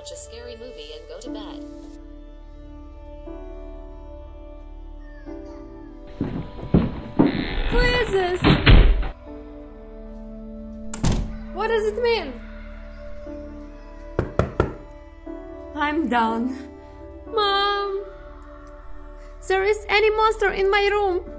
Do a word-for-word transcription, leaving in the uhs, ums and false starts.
watch a scary movie and go to bed. Who is this? What does it mean? I'm done. Mom! There is any monster in my room.